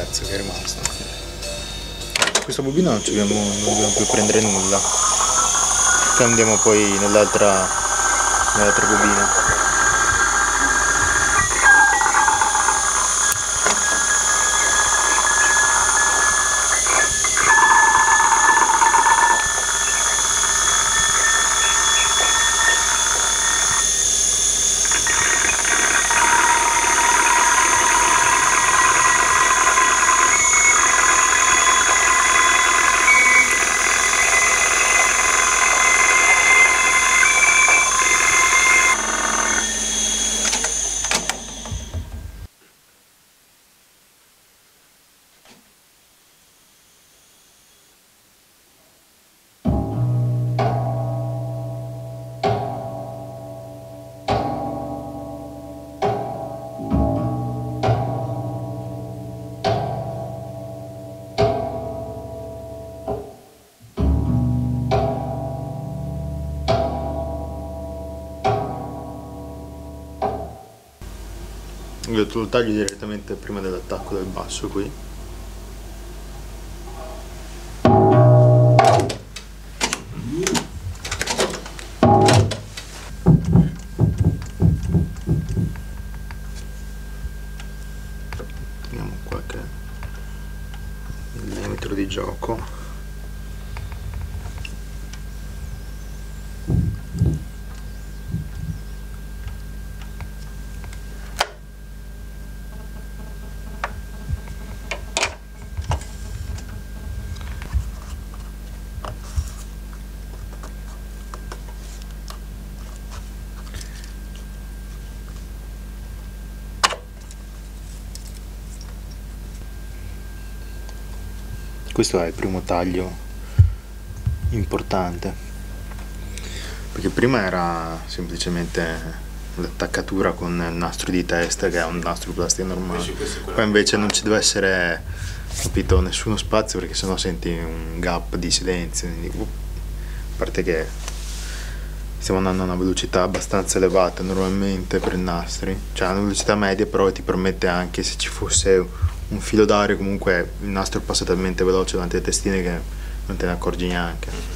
pezzo che è rimasto. Questa bobina non dobbiamo più prendere nulla, andiamo poi nell'altra bobina. Io te lo taglio direttamente prima dell'attacco del basso qui. Vediamo qualche millimetro di gioco. Questo è il primo taglio importante, perché prima era semplicemente l'attaccatura con il nastro di testa, che è un nastro plastica normale. Qua invece non ci deve essere, capito, nessuno spazio, perché sennò senti un gap di silenzio. A parte che stiamo andando a una velocità abbastanza elevata normalmente per i nastri, cioè una velocità media, però ti permette anche, se ci fosse un filo d'aria, comunque il nastro passa talmente veloce davanti alle testine che non te ne accorgi neanche.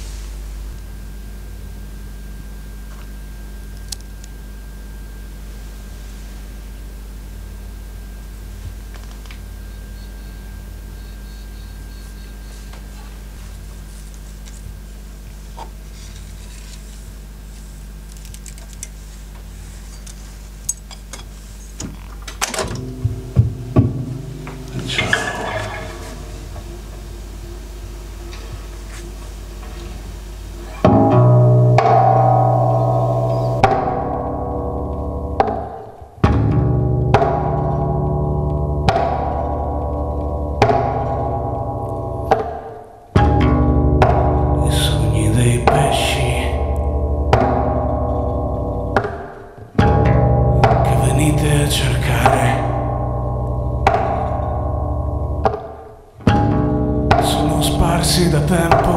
Da tempo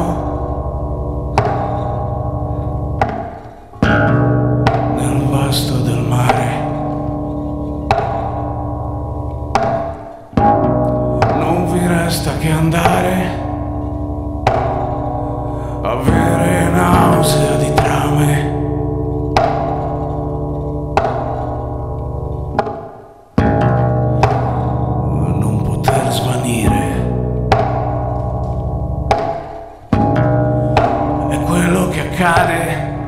nel vasto del mare, non vi resta che andare, avere nausea di trame, non poter svanire. Accade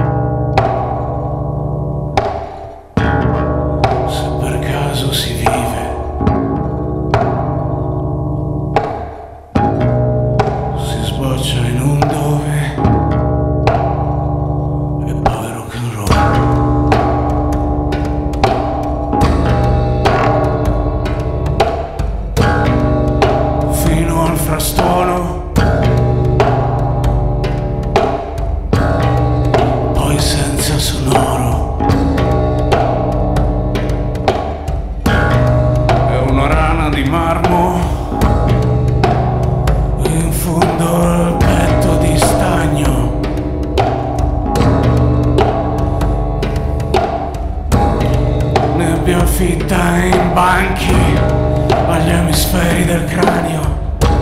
se per caso si vive, si sboccia in un dove e poi rock and roll fino al frastuono. emisferi del cranio.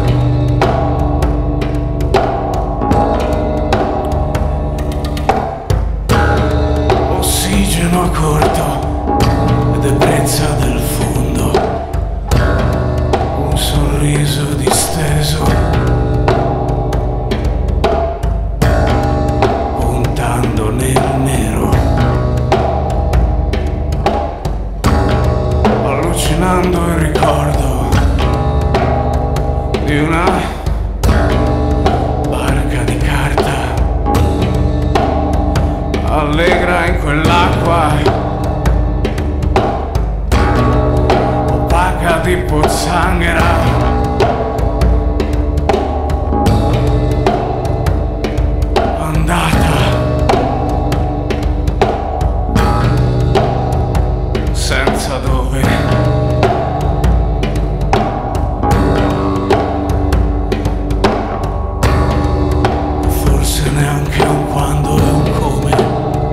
Ossigeno a corto ed ebbrezza del fondo. Un sorriso disteso, puntando nel nero, allucinando il ricordo di una barca di carta allegra in quell'acqua opaca di pozzanghera. Andata senza dove. Forse neanche un quando e un come.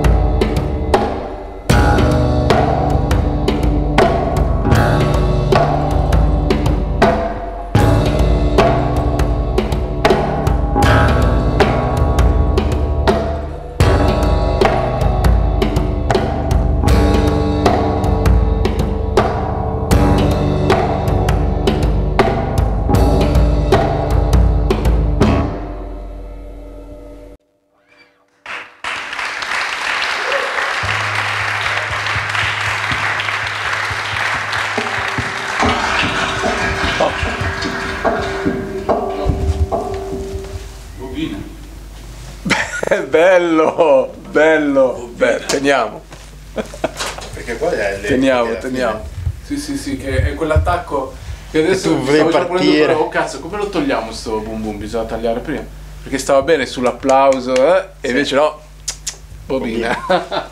Bello, bello. Beh, teniamo. Perché poi è Teniamo. Sì, che è quell'attacco che adesso tu volevi partire. Oh cazzo, come lo togliamo sto boom boom? Bisogna tagliare prima. Perché stava bene sull'applauso, e invece no. Bobina.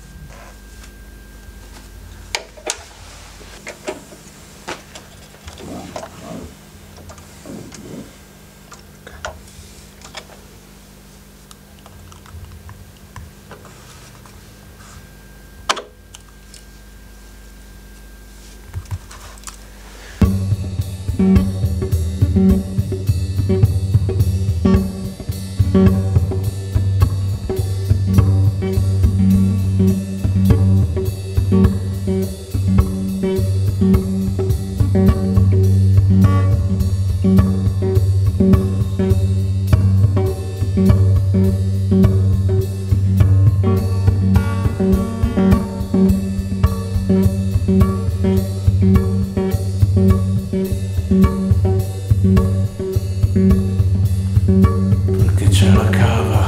Perché c'è la cava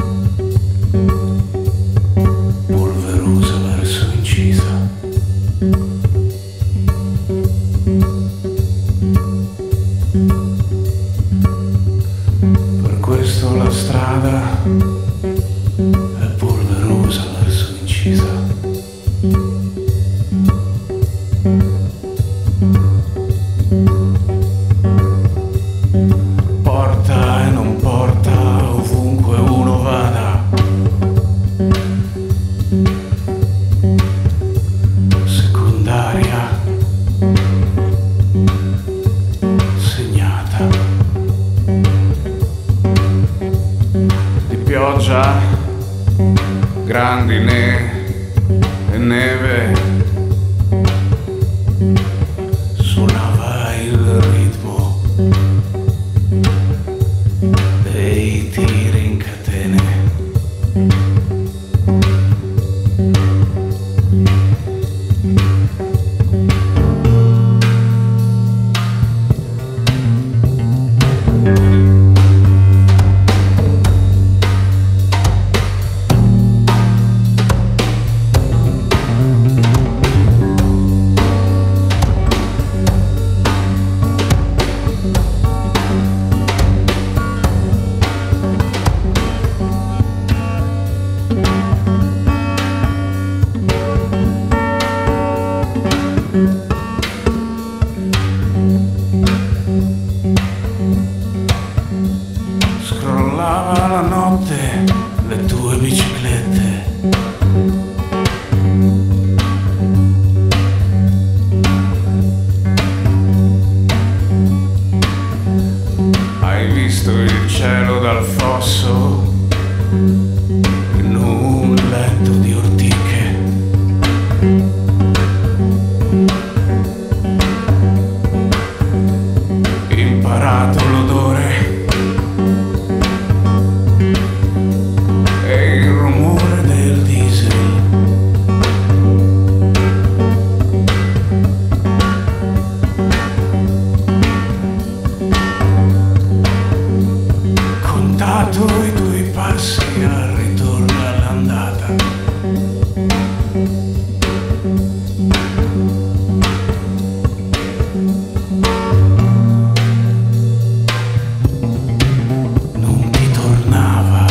polverosa verso incisa. Per questo la strada è polverosa verso incisa. Porta e non porta ovunque uno vada. Secondaria segnata di pioggia, grandine e neve. Suonava il ritmo dei tiri in catene. Scrollava la notte le tue biciclette. fosso in un letto di ortiche. Imparato l'odore e il rumore del diesel. Contato i tuoi passi al ritorno e all'andata. Non ti tornava.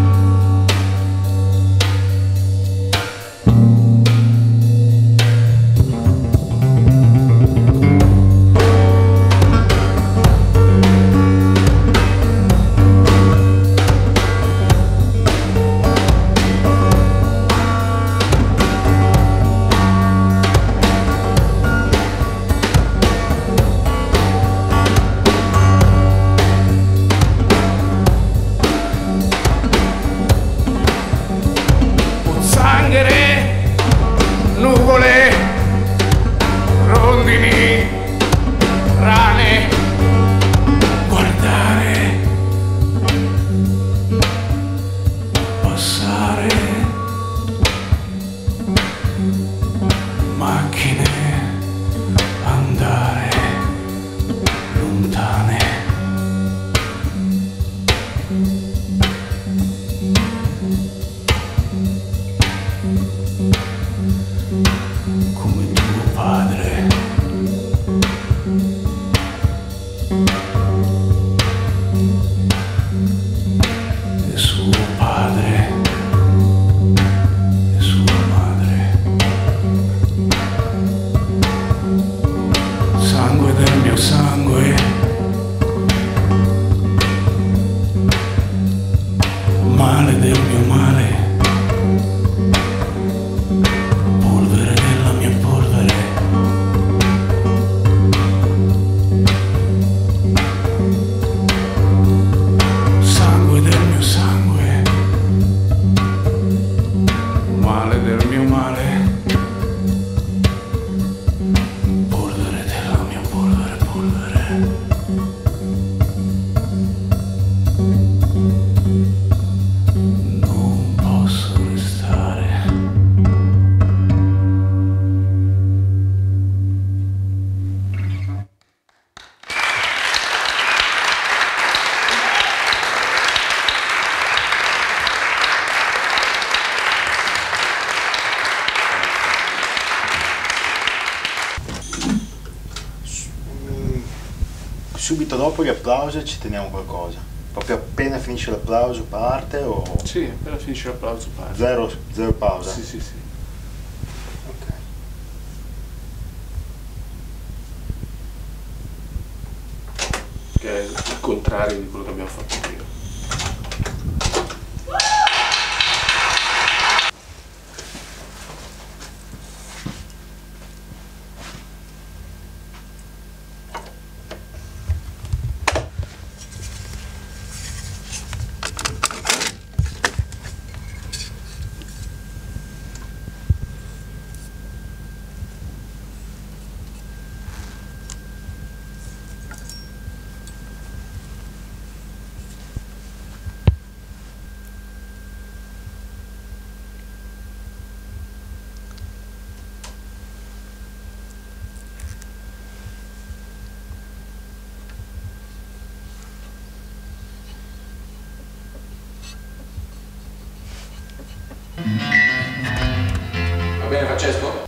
Pozzanghere, nuvole, rondini, rane, guardare, passare, macchine, andare, lontane. Come tuo padre. E suo padre. E sua madre. Sangue del mio sangue. Male del mio male. Polvere della mia polvere. Sangue del mio sangue. Male del mio male. Polvere della mia polvere, polvere. Non posso restare. Subito dopo gli applausi ci teniamo qualcosa. Proprio appena finisce l'applauso parte o Sì, appena finisce l'applauso parte. zero pausa? Sì, sì, sì. Ok. Che è il contrario di quello che abbiamo fatto prima. Va bene, Francesco?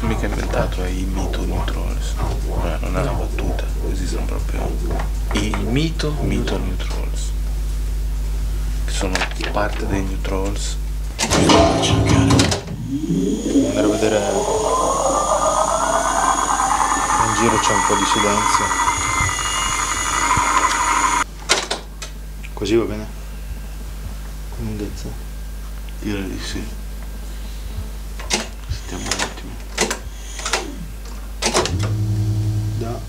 sono mica inventato, è i mito neutrals. Non è una battuta, esistono proprio il mito neutrals, che sono parte dei neutrals. Andare a vedere. In giro c'è un po' di silenzio. Così va bene? Lunghezza? Direi di sì. Sentiamo un attimo. Da.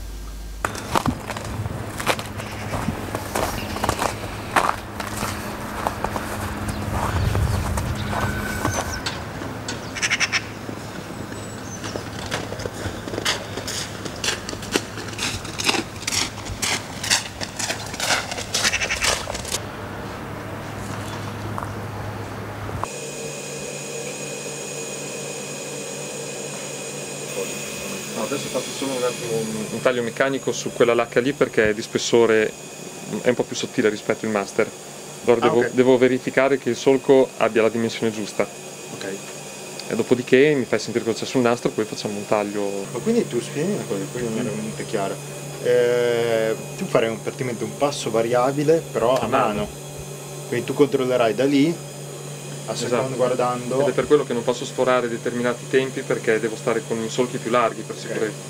No, adesso faccio solo un attimo un taglio meccanico su quella lacca lì perché è di spessore, è un po' più sottile rispetto al master. Allora devo verificare che il solco abbia la dimensione giusta. Ok. E dopodiché mi fai sentire cosa c'è sul nastro, poi facciamo un taglio. Ma quindi tu spieghi una cosa, poi non era venuta chiara. Tu farai praticamente un passo variabile però a mano. Quindi tu controllerai da lì, a seconda guardando. Ed è per quello che non posso sforare determinati tempi perché devo stare con i solchi più larghi per sicurezza.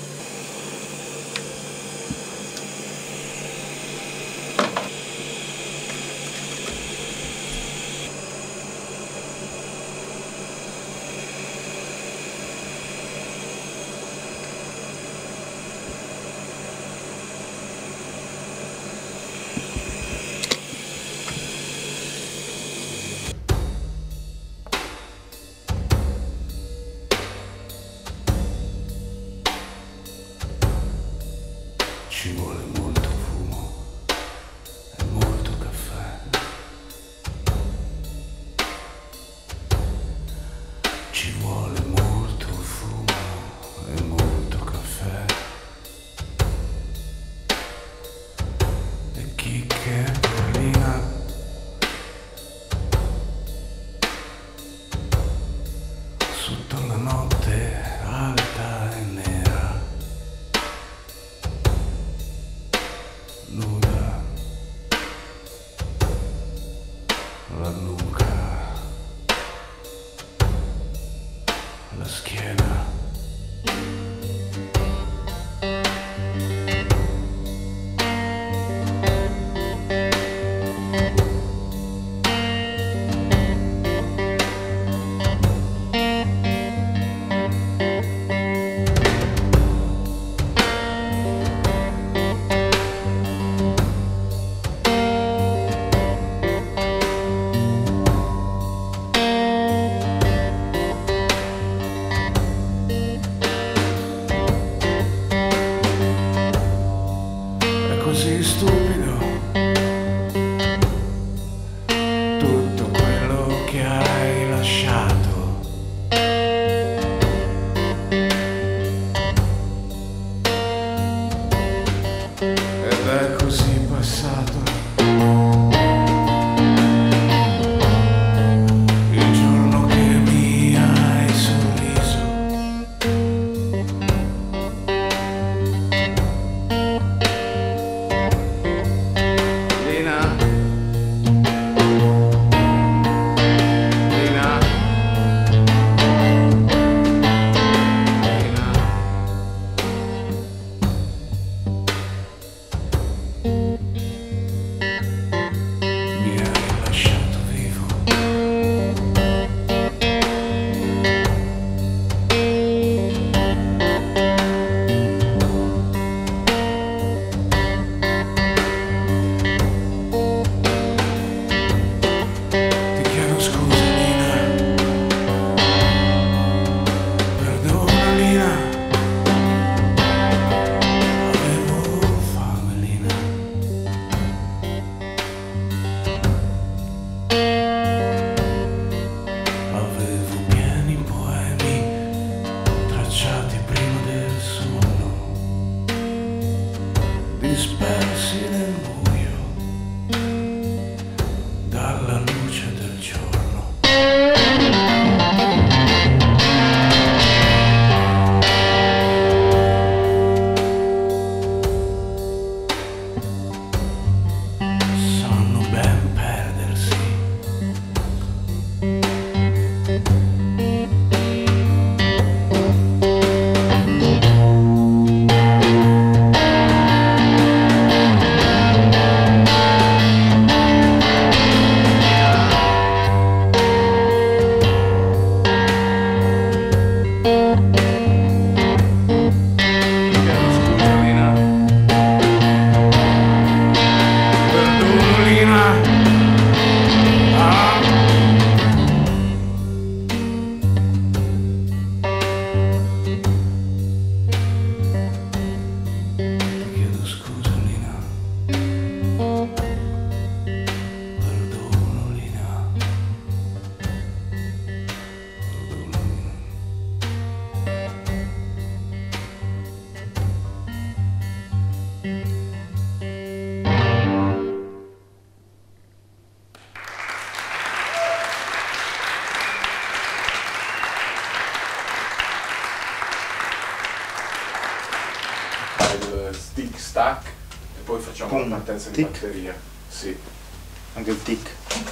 Ci vuole molto fumo e molto caffè. Ci vuole molto fumo e molto caffè. E chicche e berlina. Sotto la notte alta e nera. Nuda, la nuca, la schiena. Così stupido tutto quello che hai lasciato. Ed è così passato il giorno che mi hai sorriso. Mi hai lasciato vivo. Ti chiedo scusa, Nina. Perdona, Nina. Avevo fame, Nina. Avevo pieni poemi tracciati prima del sonno, dispersi nel buio dalla luce del giorno. facciamo la partenza di batteria. Sì. Anche il tic.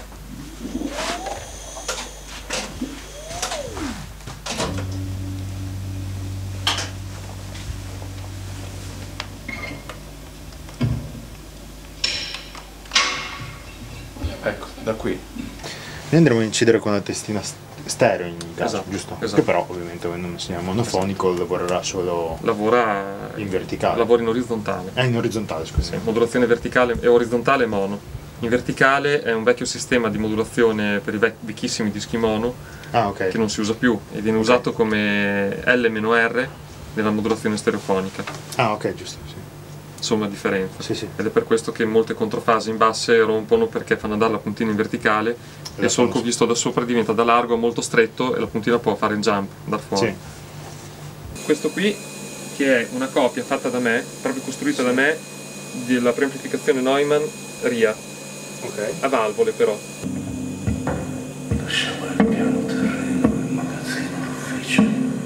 Ecco, da qui. Noi andremo a incidere con la testina stereo in caso, Esatto, giusto? esatto. Che però ovviamente avendo un segnale monofonico lavorerà solo Lavora in verticale. Lavora in orizzontale. In orizzontale, scusa. Sì, modulazione verticale e orizzontale e mono. In verticale è un vecchio sistema di modulazione per i vecchissimi dischi mono che non si usa più e viene usato come L-R nella modulazione stereofonica. Ah, ok, giusto, sì. Insomma, differenza. Sì, sì. Ed è per questo che molte controfasi in basse rompono, perché fanno andare la puntina in verticale e il solco visto da sopra diventa da largo a molto stretto e la puntina può fare il jump da fuori. Sì. Questo qui, che è una copia fatta da me, proprio costruita da me, della preamplificazione Neumann RIA. Ok. A valvole però. Lasciava il piano terreno, il magazzino, l'ufficio.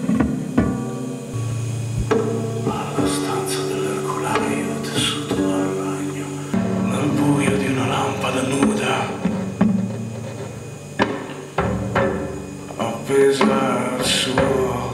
Alla stanza dell'ercolaio tessuto dal ragno, nel buio di una lampada nuda, appesa al suo.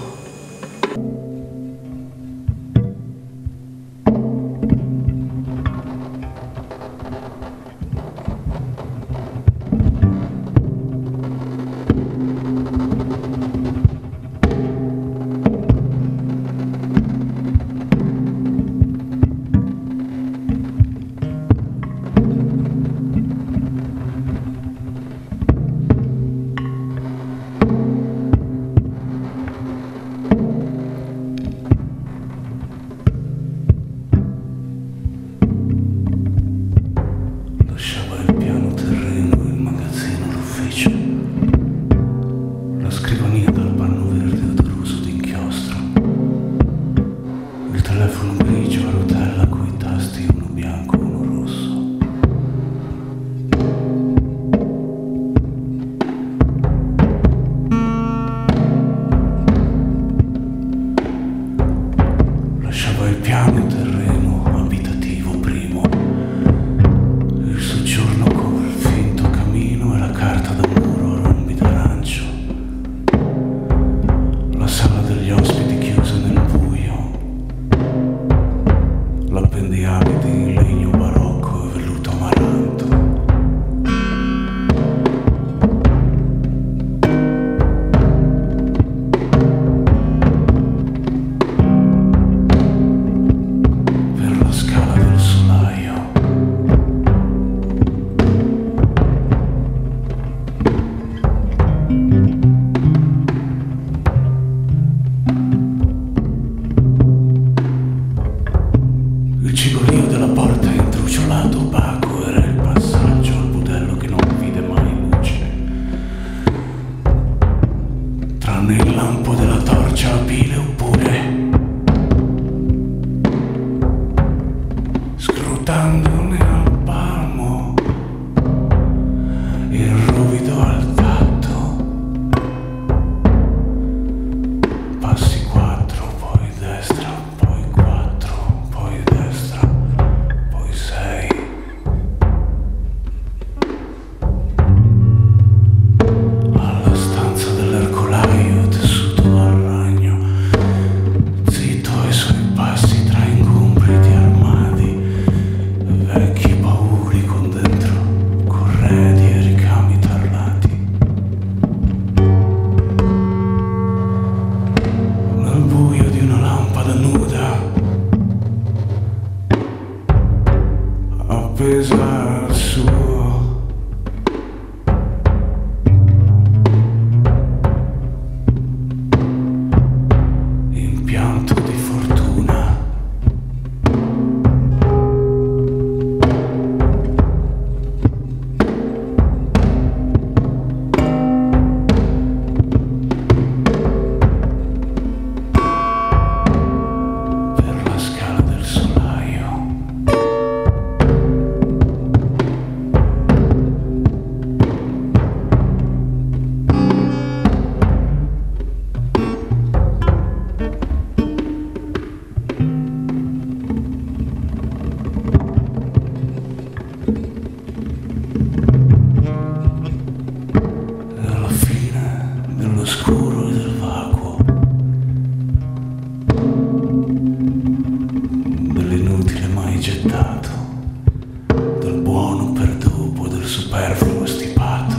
superfluo e stipato,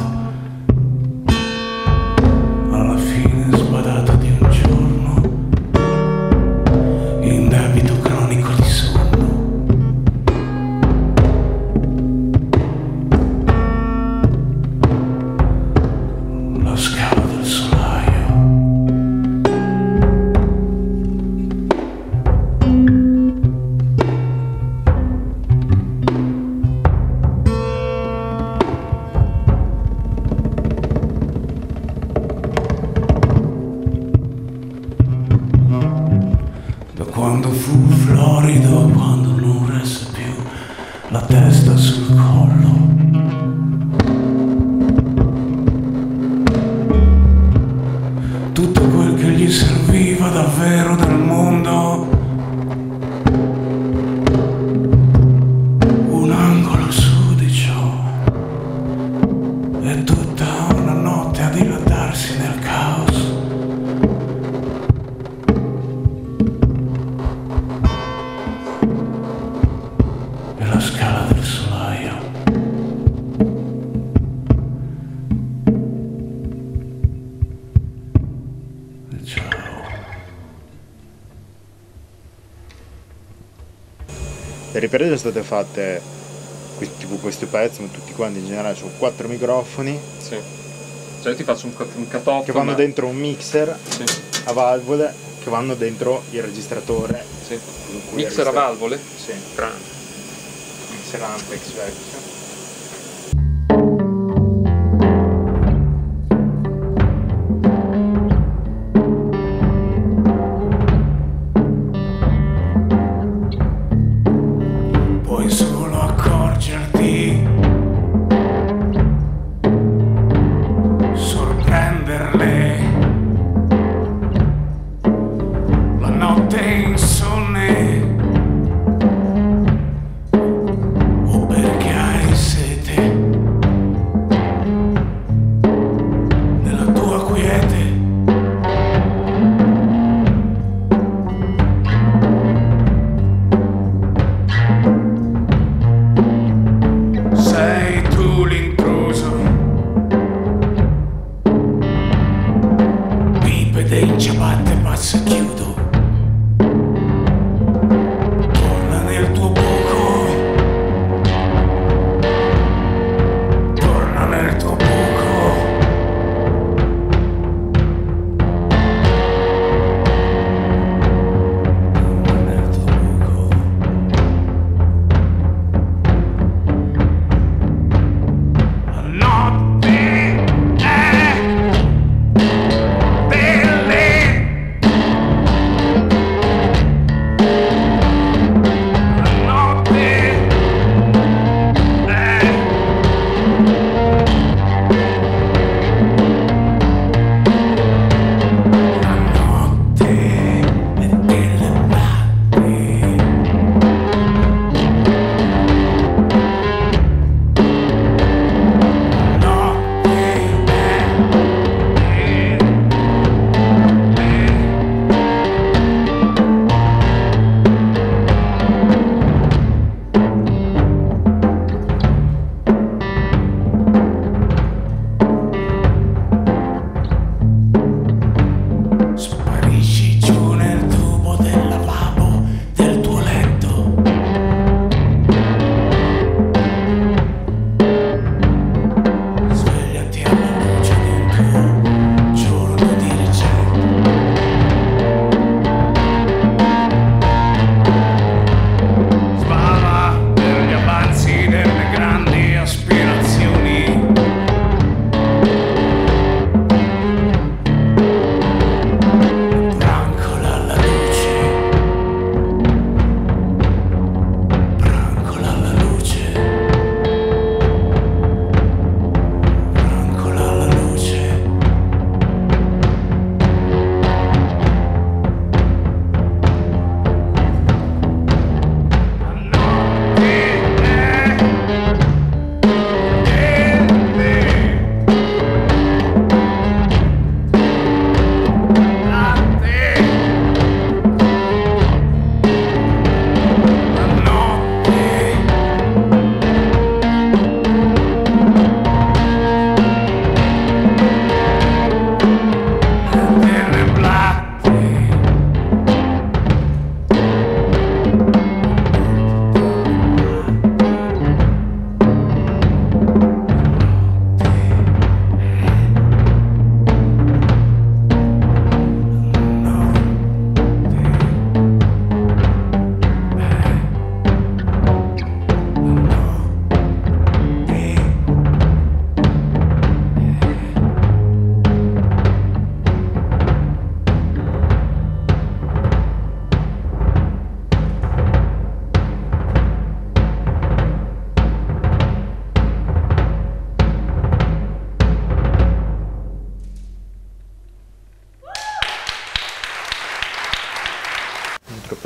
alla fine sbadato di un giorno, in debito cronico di sonno. La scala del solaio. Quando fu florido, quando non resse più la testa sul collo, tutto quel che gli serviva davvero del mondo, un angolo sudicio e tutta una notte a dilatarsi nel caos. La scala del solaio. E ciao. Le riprese sono state fatte, tipo questi pezzi, ma tutti quanti in generale, su 4 microfoni. Sì. Cioè io ti faccio un cut-off. Che vanno dentro un mixer, sì, a valvole, che vanno dentro il registratore. Sì. Mixer a valvole? Sì. Grande. Mixer Ampex vecchio. Puoi solo accorgerti, sorprenderle, la notte insonne, o perché hai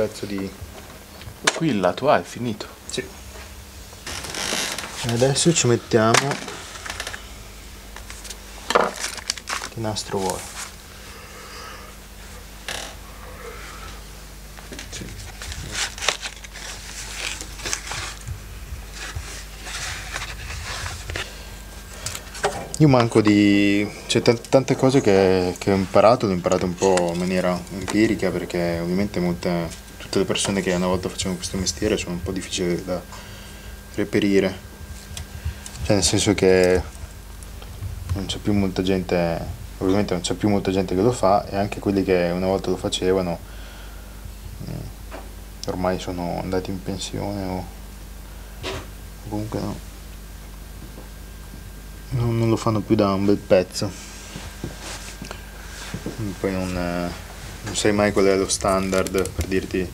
pezzo di... Qui il lato A è finito. Sì. E adesso ci mettiamo... Che nastro vuoi? Sì. Io manco di... c'è tante cose che ho imparato, l'ho imparato un po' in maniera empirica, perché ovviamente tutte le persone che una volta facevano questo mestiere sono un po' difficili da reperire, cioè nel senso che non c'è più molta gente, ovviamente non c'è più molta gente che lo fa, e anche quelli che una volta lo facevano ormai sono andati in pensione o comunque no. Non lo fanno più da un bel pezzo. Poi non sai mai qual è lo standard per dirti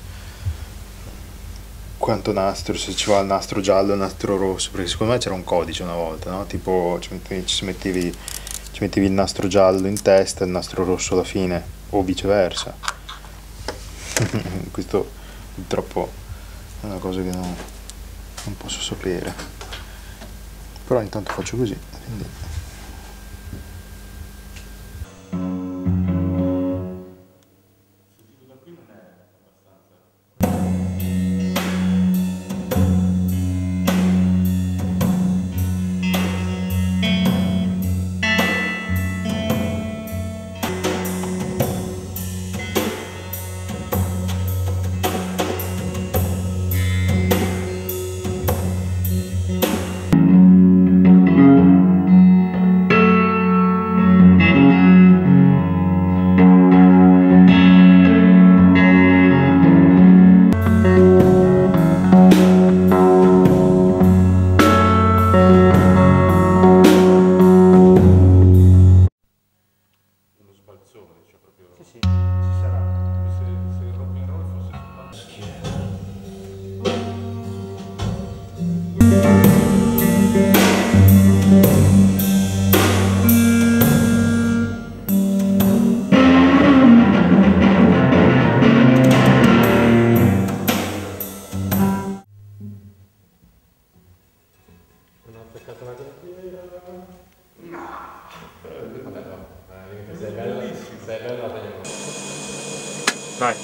quanto nastro, se ci va il nastro giallo o il nastro rosso, perché secondo me c'era un codice una volta, no? Tipo ci mettevi il nastro giallo in testa e il nastro rosso alla fine, o viceversa. Questo purtroppo è una cosa che non posso sapere, però intanto faccio così, quindi. Vai.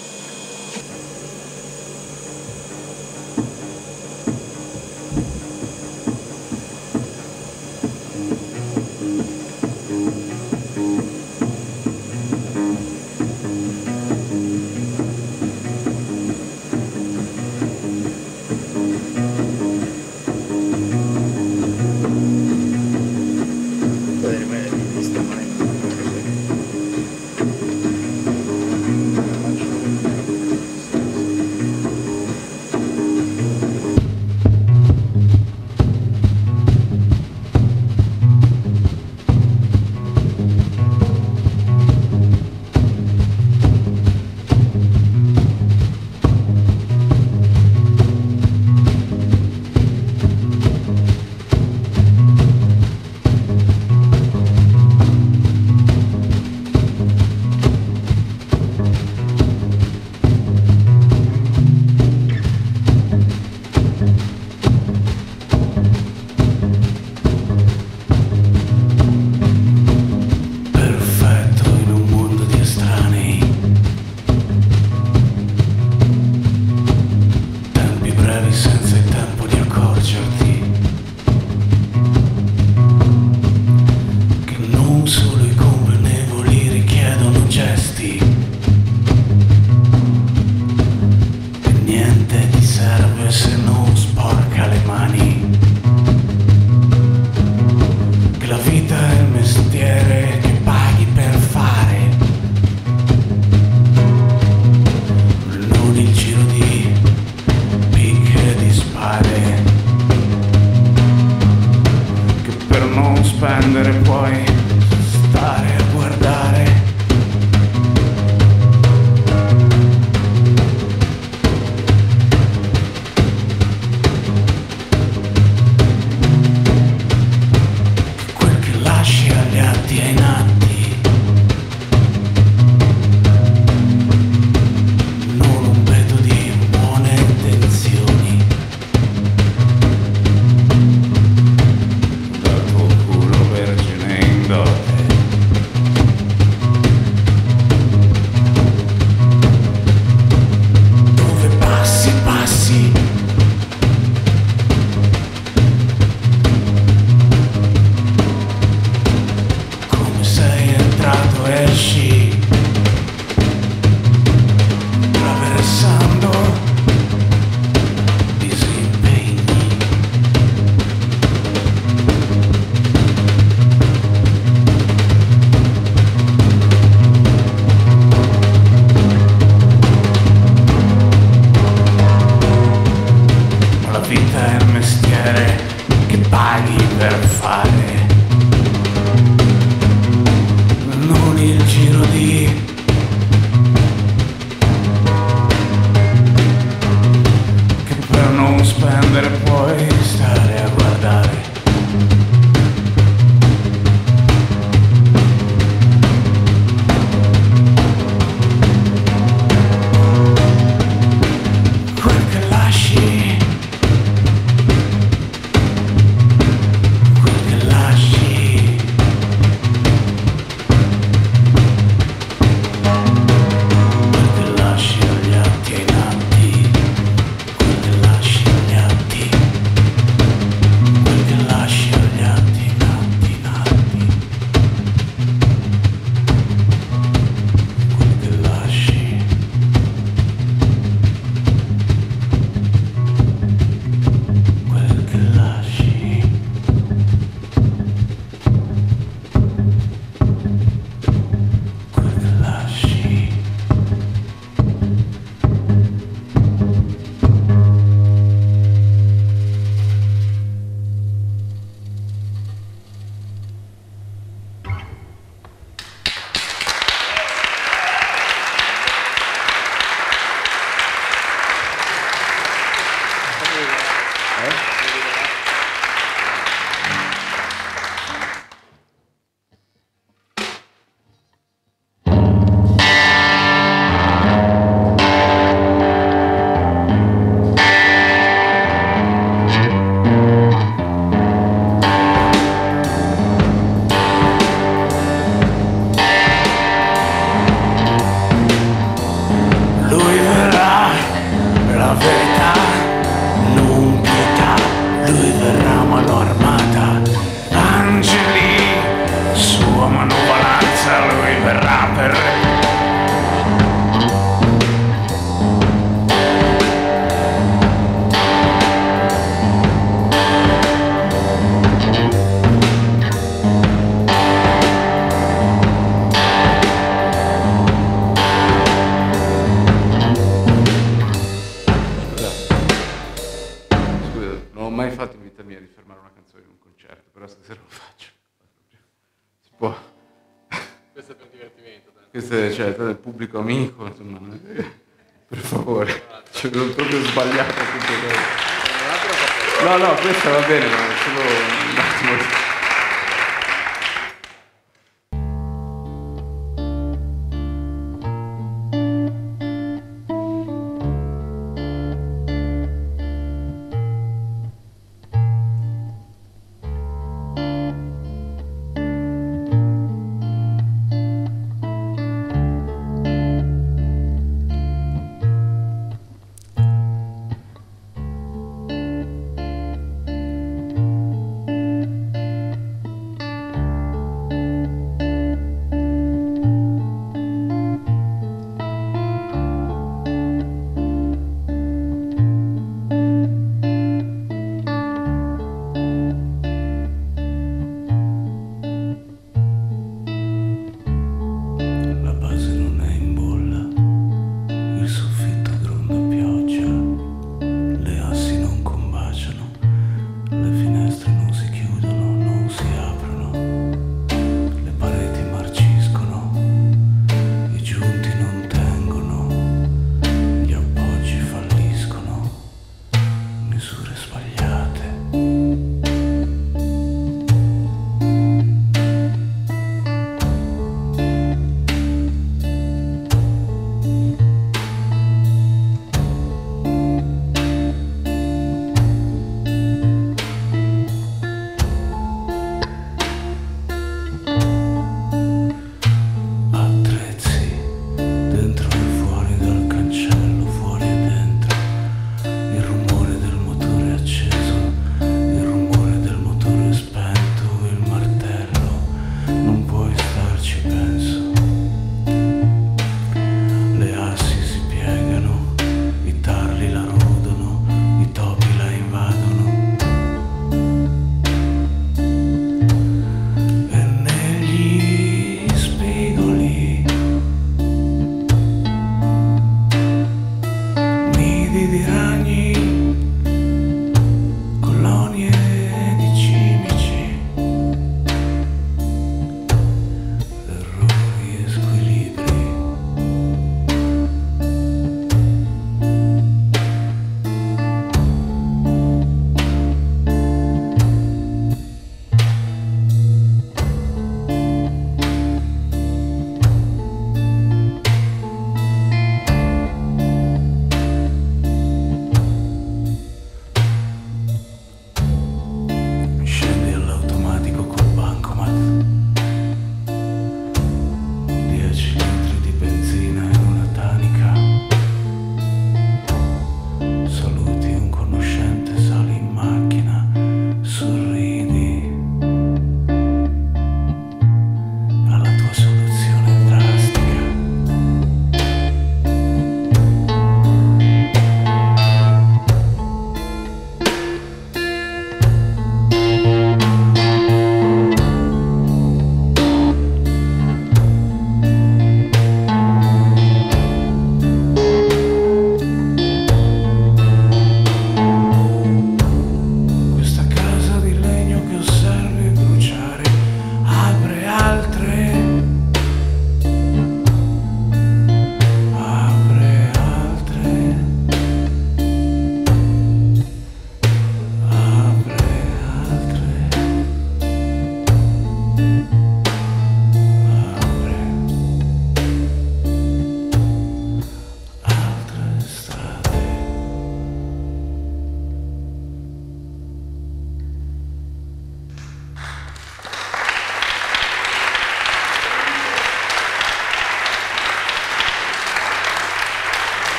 Non un vedo di verrà mano armata, angeli, sua manovalanza, lui verrà per... Mai fatto in vita mia di fermare una canzone in un concerto, però stasera lo faccio. Si può. Questo è per divertimento. Questo è, cioè, il pubblico amico, insomma. Per favore. Cioè, l'ho proprio sbagliato tutte cose. No, questa va bene, ma è solo un attimo.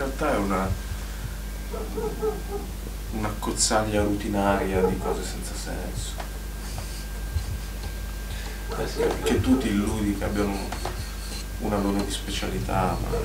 realtà è una cozzaglia rutinaria di cose senza senso. Che tu ti illudi che abbiano una loro di specialità, ma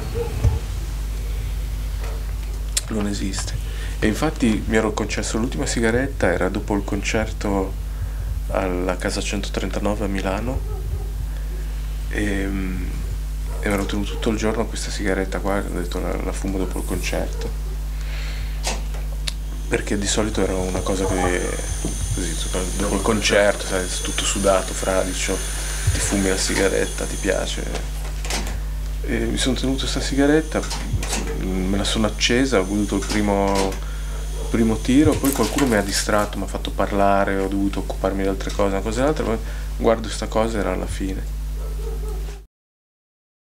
non esiste. E infatti mi ero concesso l'ultima sigaretta, era dopo il concerto alla Casa 139 a Milano, e mi ero tenuto tutto il giorno questa sigaretta qua, ho detto la fumo dopo il concerto, perché di solito era una cosa che così dopo il concerto, sai, tutto sudato, fradicio, ti fumi la sigaretta, ti piace. E mi sono tenuto questa sigaretta, me la sono accesa, ho goduto il primo tiro, poi qualcuno mi ha distratto, mi ha fatto parlare, ho dovuto occuparmi di altre cose, una cosa e l'altra, poi guardo questa cosa, era alla fine.